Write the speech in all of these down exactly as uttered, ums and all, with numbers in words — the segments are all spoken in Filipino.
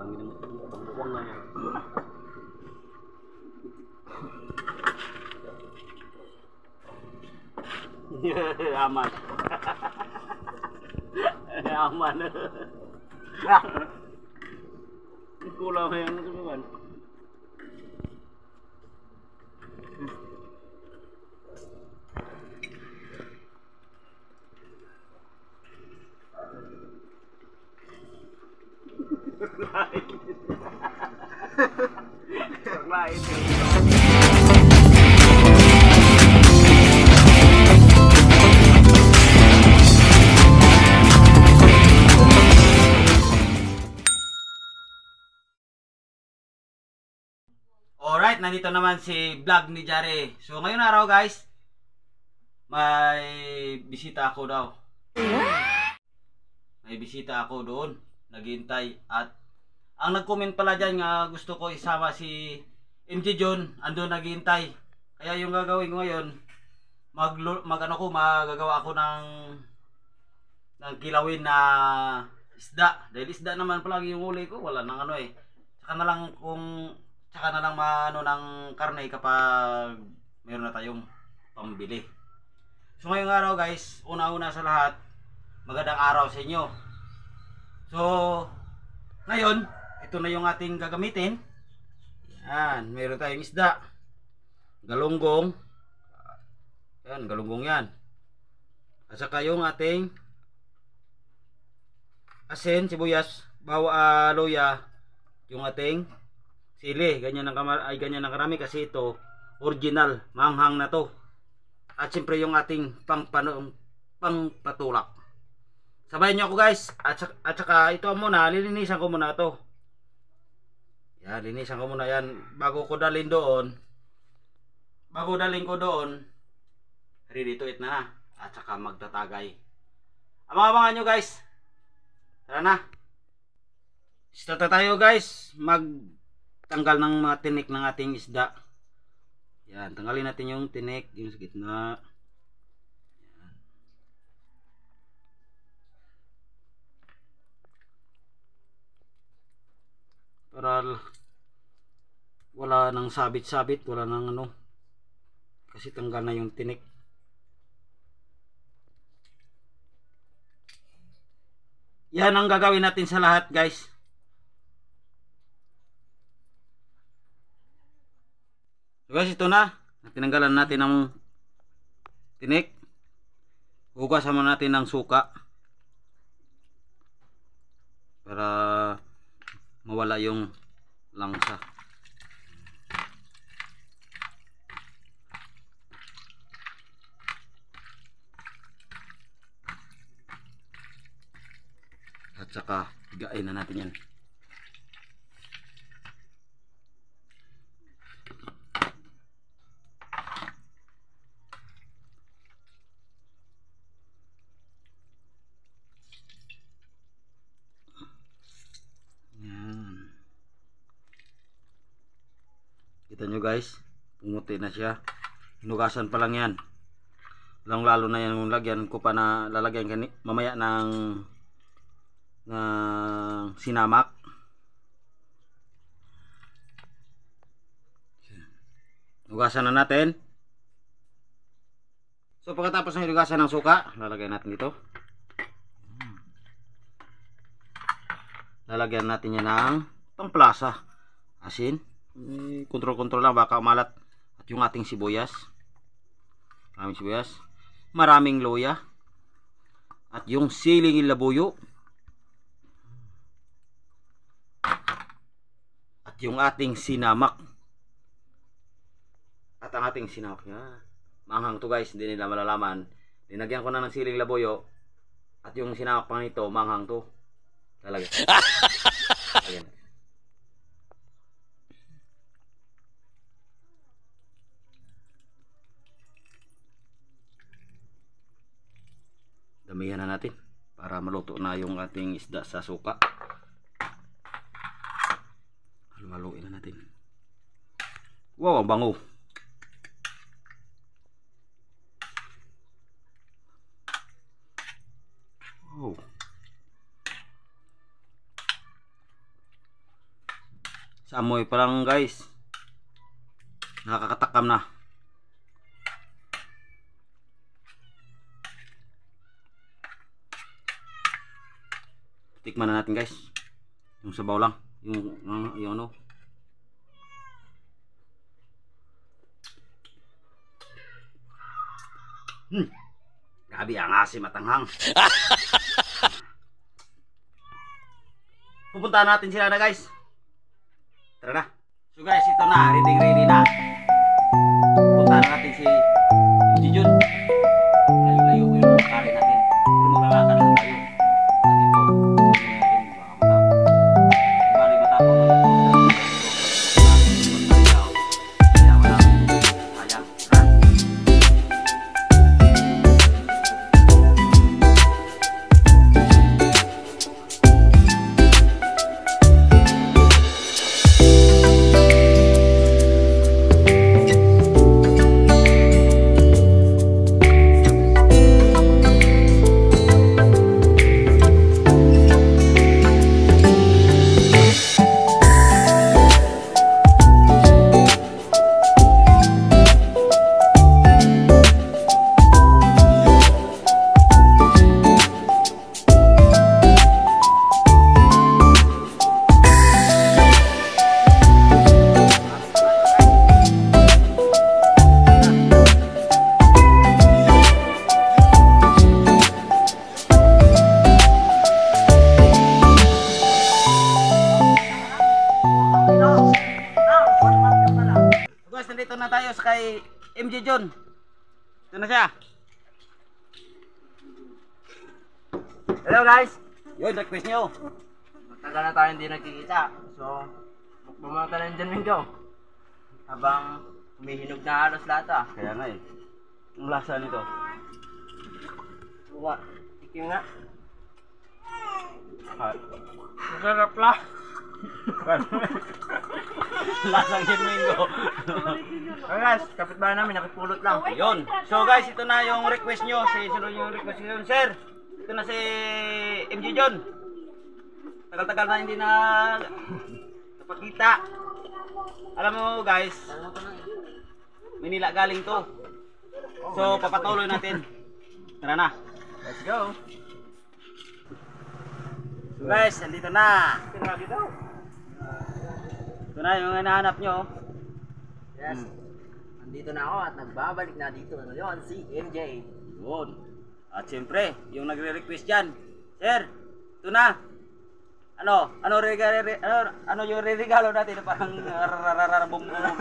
Tangin mo. Buwang na yan. Aman. Aman. Kulang na yan sumiwan. Lain. Lain. Alright, nandito naman si vlog ni Jare. So ngayong araw guys, may bisita ako daw. May bisita ako doon, naghihintay. At ang nag-comment pala dyan nga gusto ko isama si M J John, andun naghihintay. Kaya yung gagawin ko ngayon, mag, mag ano ko, magagawa ako ng ng kilawin na isda. Dahil isda naman palagi yung uli ko, wala nang ano eh. Saka na lang kung Tsaka na lang maano ng karne kapag meron na tayong pambili. So ngayong araw guys, una-una sa lahat, magandang araw sa inyo. So ngayon, ito na yung ating gagamitin. Yan, meron tayong isda. Galunggong. Yan, galunggong yan. At saka yung ating asin, sibuyas, bawa, uh, luya, yung ating sili, ganyan ang kamar ay ganyan ang karami kasi ito original, manghang na to. At siyempre yung ating pang pang patulak. Sabayan niyo ako guys. At, at saka ito muna, lilinisan ko muna to. Yan, linisan ko muna yan bago ko dalhin doon. Bago dalhin ko doon, ready to eat na na. At saka magtatagay. Abangan nyo guys. Tara na. Start na tayo guys. Mag tanggal ng mga tinik ng ating isda. Yan, tanggalin natin yung tinik yung sa gitna. Yan. Para wala nang sabit-sabit, wala nang ano. Kasi tanggal na yung tinik. Yan ang gagawin natin sa lahat, guys. So guys, ito na. Tinanggalan natin ng tinik. Hugasan muna natin ng suka para mawala yung langsa. At saka higain na natin yan. Kita nyo guys, pumuti na siya. Hinugasan pa lang yan. Lang lalo na yan, lagyan ko pa na lalagyan kani mamaya ng ng sinamak. Hinugasan na natin. So pagkatapos ng hinugasan ng suka, lalagyan natin dito. Lalagyan natin yan ng pamplasa, asin. Kontrol-kontrol lang baka umalat. At yung ating sibuyas, maraming sibuyas, maraming luya, at yung siling labuyo, at yung ating sinamak. At ang ating sinamak, yeah. Manghang to guys, hindi nila malalaman. Dinagyan ko na ng siling labuyo, at yung sinamak pang ito, manghang to. Lalagyan. Lalagyan. Damihan na natin para maluto na yung ating isda sa suka. Haluin na natin. Wow, ang bango. Wow. Sa amoy pa lang guys, nakakatakam na. Tikman na natin guys. Yung sabaw lang, yung yung, yung ano. Hmm. Grabe ang asim at anghang. Pupuntahan natin sila na guys. Tara na. So guys, ito na, ready ready na. Puntahan natin si Inti Jun. Layo-layo ko yung kare natin. Pero maglalakad lang tayo. At ito, bali matapos na ito. Kaya wala. Sayang. Tara. Nandito na tayo sa kay M J Jun. Ito na siya. Hello guys! Yun, request nyo. Matagal na tayo hindi nagkikita. So, mukbang ka lang dyan, Mingo. Habang humihinog na halos lahat ah. Kaya nga eh. Ang lasa nito. Uwa, ikim nga. Ah, Masarap lah. lasang hinmingo. Okay guys, kapitbahay namin nakipulot lang. Yun. So guys, ito na yung request nyo. Si sunod yung request nyo. Sir, ito na si M J Jun. Tagal-tagal na hindi na kapagkita. Alam mo guys, Manila galing to. So papatuloy natin. Tara na. Let's go! So guys, nandito na. Ito na yung hinahanap nyo. Yes. Nandito na ako at nagbabalik na dito. Ano yun? Si M J. Yun. At siyempre, yung nagre-request dyan. Sir, ito na. Ano? Ano, regalo, ano, ano yung regalo natin? Parang rarararabumumum.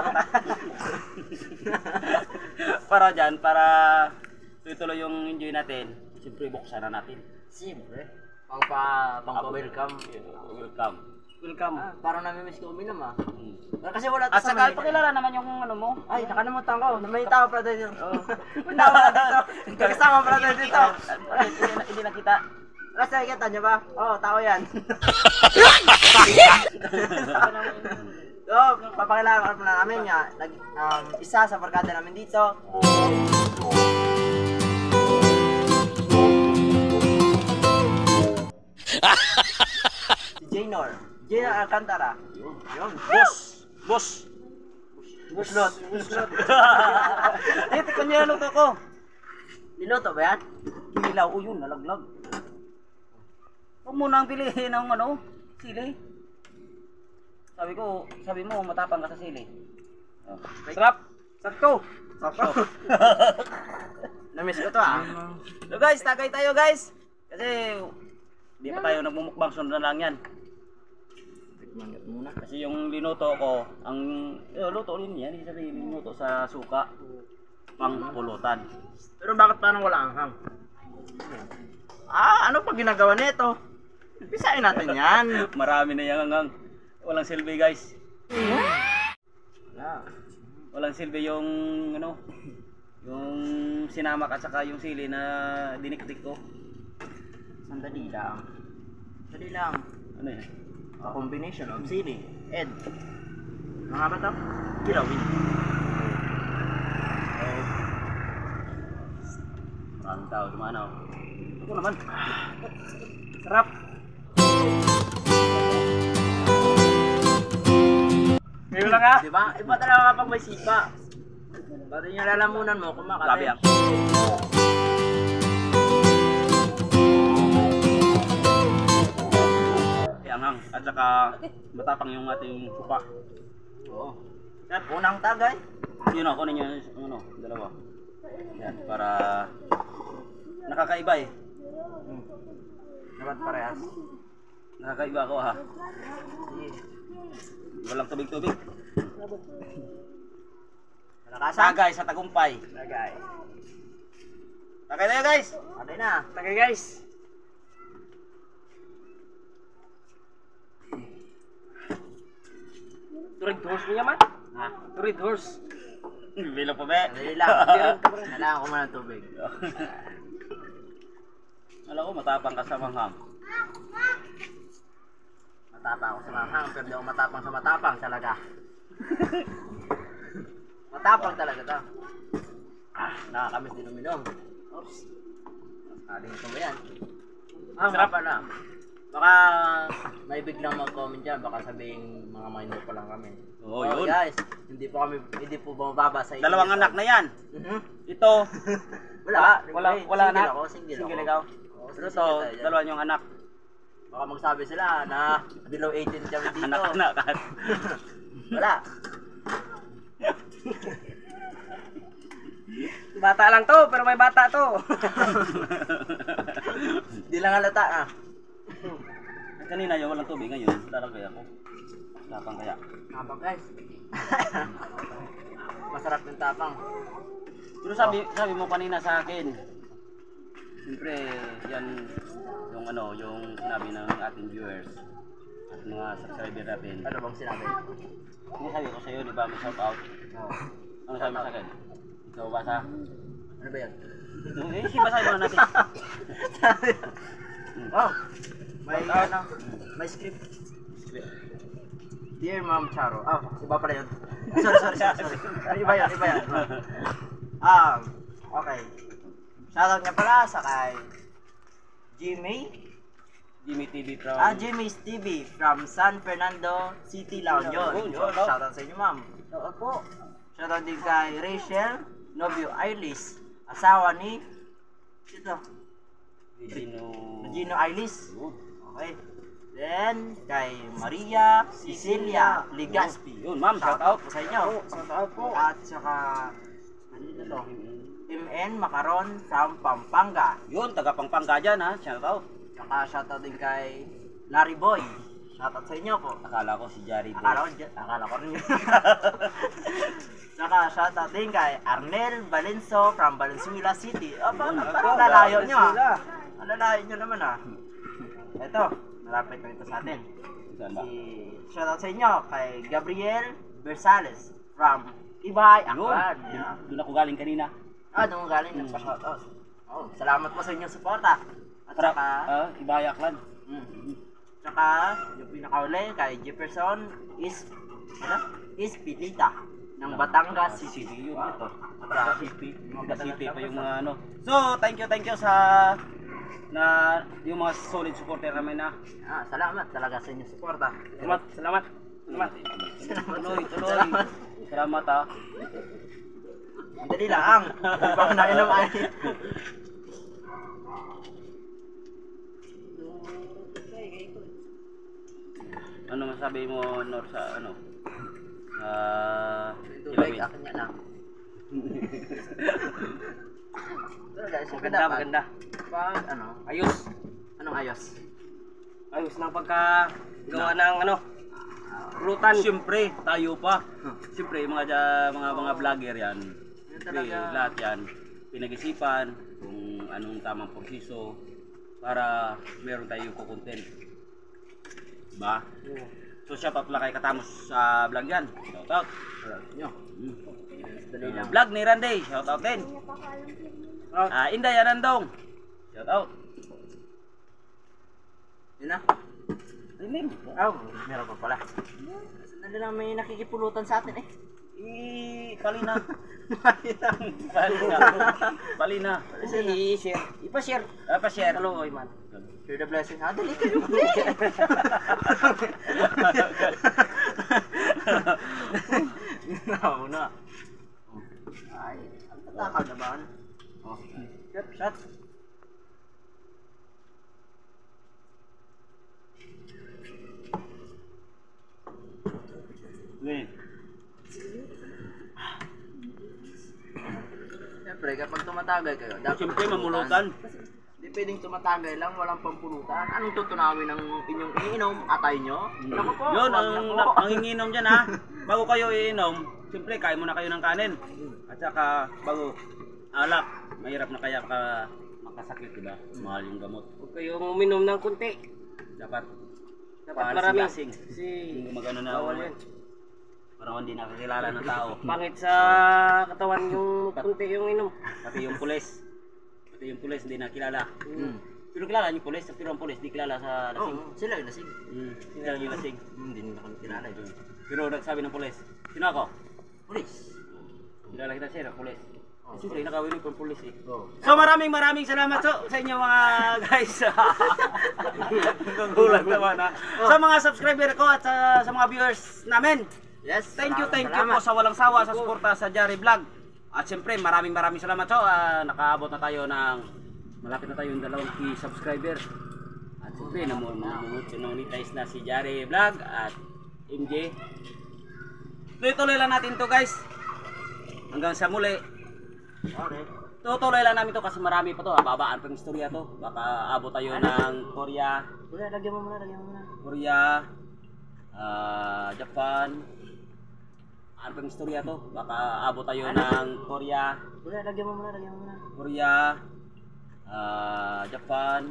Para dyan, para tuloy-tuloy yung enjoy natin. Siyempre, buksan na natin. Siyempre. Pang pa, pang pa welcome. Welcome. Welcome. Ah, parang namimiss ko uminom ah. Hmm. Kasi wala At to sa saka, Manila. pakilala naman yung ano mo. Ay, nakalimutan ko. May tao pala dito. May tao pala dito. Kasama pala tayo dito. Bakit hindi, na- hindi nakita? Kasi nakikita niyo ba? Oo, oh, tao yan. So, papakilala ko na namin nga. Nag, um, isa sa barkada namin dito. Si Jaynor. Jaynor Alcantara. Yun. Yun. Boss! Boss! Buslot. Buslot. Ito ko niya luto ko. Niluto ba yan? Kinilaw o yun, nalaglag. Huwag mo nang pilihin ng ano, sili. Sabi ko, sabi mo matapang ka sa sili. Oh. Sarap! Sakto! Sakto. Namiss ko to ah. So guys, tagay tayo guys. Kasi di pa tayo nagmumukbang, sunod na lang yan. Tikman muna. Kasi yung linuto ko, ang eh, luto rin yan, hindi sabihin linuto sa suka, pang pulutan. Pero bakit parang wala anghang? Ah, ano pa ginagawa nito? Pisain natin yan. Marami na yan hanggang walang silbi guys. Wala. Walang silbi yung ano, yung sinamak at saka yung sili na dinikdik ko. Sandali lang. Sandali lang. Ano yan? A combination of sili and mga ba to? Kilawin. Maraming tao dumanaw. Ito naman. Sarap. Di ba? Iba talaga kapag may sipa. Pati yung lalamunan mo, kumakate. Grabe yan. Anghang at saka matapang yung ating supa. Oo. At unang tagay. Yun o, kunin nyo yung ano, dalawa. Yan, para nakakaiba eh. Hmm. Dapat parehas. Nakakaiba ako ha. Walang tubig-tubig. Malakasan. Tagay sa tagumpay. Tagay. Tagay tayo guys! Tagay na. Tagay guys. Turid horse niya man. Ha? Turid horse. Bilang pa be. Dali lang. Kailangan ko muna ng tubig. Alam ko, matapang ka sa manghang. Matapang ako sa manghang, pero di ako matapang sa matapang talaga. Matapang talaga to. Ah, nakakamiss din uminom. Oops. Aling ito ba yan? Ah, Sarap. sarap na. Baka may biglang mag-comment dyan, baka sabihin mga minor pa lang kami. Oo, Oh, yun. guys, hindi po kami, hindi po bumababa sa Dalawang anak na yan. Mhm. Ito, Wala, ah, wala, eh, wala single anak. ako, single, Single ako. ikaw. Oo, Pero single to, tayo dyan. dalawa yung anak. Baka magsabi sila na below eighteen kami dito. Anak-anak. Wala. Bata lang to, pero may bata to. Di lang halata ah. Kanina yung walang tubig, ngayon, lalagay ako. Tapang kaya. Tapang guys. Masarap yung tapang. Pero sabi, sabi mo kanina sa akin, siyempre, yan yung ano, yung sinabi ng ating viewers at mga subscriber natin. Ano bang sinabi? Ano sabi ko sa'yo, di ba, may shout out? Oh. Ano sabi mo sa akin? Ikaw basa? Ano ba yan? Eh, si basahin muna natin. Oh. May ano, may script. Dear Ma'am Charo. Ah, iba pala yun. Sorry, sorry, sorry. sorry. Iba yun, iba yun. Um, okay. Shoutout nga pala sa kay Jimmy. Jimmy T V from... Ah, Jimmy's T V from San Fernando City, La Union. Yun, Yun, shoutout. shoutout sa inyo, ma'am. Shoutout po. Shoutout din kay Rachel Novio Ailis, asawa ni ito, Regino... Regino Ailis. Yun. Okay. Then, kay Maria Cecilia Ligaspi. Yun, ma'am, shout out. po sa inyo. Shout out po. At saka, ano ito to? M N Macaron from Pampanga. Yun, taga Pampanga dyan ha, shout out. Saka shoutout din kay Larry Boy. Shoutout sa inyo po. Akala ko si Jari Boy. Akala ko, dyan- akala ko rin yun. Saka shoutout din kay Arnel Valenzo from Valenzuela City. Oh, parang, Yun, parang ako, lalayo nyo ah. Valenzuela. Ang lalayo nyo naman ah. Ito, malapit na ito sa atin. Saan ba? Si, shoutout sa inyo kay Gabriel Bersales from Ibay, Yun, Aklan. dun, Yeah. dun ako galing kanina. Ah, doon galing Hmm. nagpa-shoutout. Oh, salamat po sa inyong suporta. At Sarap, saka, ah, Ibayaklan. mm, saka yung pinakauli kay Jefferson is, ano? Is Pilita ng Batangas City. City yun Wow. ito. Grabe. City. Mga Mga City pa Batangas yung ah. mga ano. So, thank you, thank you sa na yung mga solid supporter namin na. Ah, salamat talaga sa inyong suporta. Salamat, salamat. Salamat. Tuloy, tuloy. Salamat. Salamat ha. Ang dali lang. Hindi pa ako nainom ay. Ano masabi mo, Nor, sa ano? Sa Tubig, Kilawin? akin yan lang. Pero guys, yung Maganda, dapat, maganda. Pag ano, Ayos. anong ayos? Ayos ng pagka gawa ng ano, rutan. Siyempre, tayo pa. Siyempre, mga dya- mga mga vlogger yan. Yun Siyempre, talaga. lahat yan. Pinag-isipan kung anong tamang proseso para meron tayong content. Diba? So, siya pa pala kay Katamos sa vlog yan. Shout out. Nyo. Hmm. Dali lang. Vlog ni Randy. Shout out din. Ah, Inday Anandong. Shout out. Yun na. Rinig. Oh, meron pa pala. Sandali lang, may nakikipulutan sa atin eh. I Palina. Palina. Palina. I-share. Ipa-share. Ah, pa-share. Kaloy man. Share the blessing. Ah, dali kayo. Muna. Ay, ang tatakaw naman. Oh. Shot, shot. Wait. Siyempre, kapag tumatagay kayo, dapat Siyempre, mamulutan. Hindi pwedeng tumatagay lang, walang pampulutan. Anong tutunawin ng inyong iniinom? Atay nyo? Naku po, Yun, wag ang, na po. ang manginginom dyan ha. Bago kayo iinom, siyempre kain muna kayo ng kanin. At saka bago alak, mahirap na kaya ka makasakit, diba? Mahal yung gamot. Huwag kayong uminom ng kunti. Dapat Dapat Palasing- marami. lasing. Kasi yung magano na bawal yan. parang hindi nakakilala ng tao. Pangit sa katawan yung kunti yung inom. Pati yung pulis. Pati yung pulis hindi nakilala. Hmm. Pero kilala yung pulis, pero ang pulis di kilala sa Oo, lasing. sila yung lasing. Mm, sila yung lasing. Hmm, Hindi nila kami kilala ito. Pero nagsabi ng pulis, sino ako? Pulis. Kilala kita sir, pulis. Eh, siyempre, nakawin ko yung pulis eh. Oh. So maraming maraming salamat so, sa inyo mga guys. Gugulat naman ha. Sa mga subscriber ko at sa, sa mga viewers namin. Yes. Thank you, salamat, thank you salamat. po sa walang sawa sa suporta sa Jari Vlog. At siyempre maraming maraming salamat so. ah, nakaabot na tayo ng malapit na tayo yung dalawang key subscriber. At siyempre namonetize na si Jari Vlog at M J. Tuloy-tuloy lang natin to guys. Hanggang sa muli. Okay. Tutuloy lang namin to kasi marami pa to. Babaan pang istorya to. Baka abot tayo ng Korea, Kuya, lagyan mo muna, lagyan mo muna. Korea, ah, Japan. Ano pang istorya to? Baka abot tayo ng Korea, Kuya, lagyan mo muna, lagyan mo muna. Korea, ah, Japan,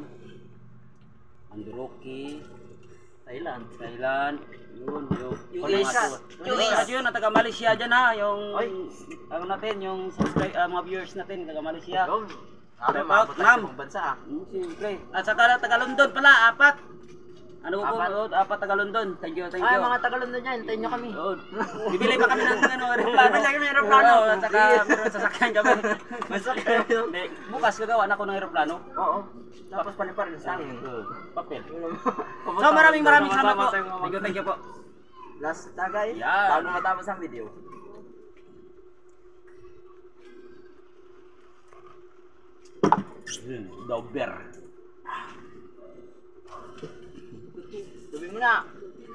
Anduroki, Thailand. Thailand, yun, yun. Malaysia. Yung U S. yun, na taga Malaysia dyan ha. Yung, Oy. ano natin, yung subscribe, ah, mga viewers natin, taga Malaysia. Yun. Sabi, Shout out, maabot tayo ma'am. sa ibang bansa ah. Hmm, siyempre. At saka taga London pala, apat. Ano po, Apat. oh, apat taga London. Thank you, thank Ay, you. mga Tagalog dyan, hintayin nyo kami. Yun. Bibili pa kami ng ano, aeroplano. Bibili kami ng aeroplano. Oo, at saka meron sasakyan kami. Masakyan. Hindi, bukas gagawa na ako ng aeroplano. Oo. Tapos palipar din sa akin. Papel. So, So maraming maraming salamat po. Thank you, thank you po. Last tagay, Yan. bago matapos ang video. Dober. Sabi mo na.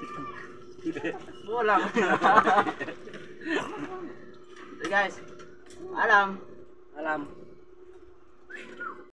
Wala. So guys, alam. Alam.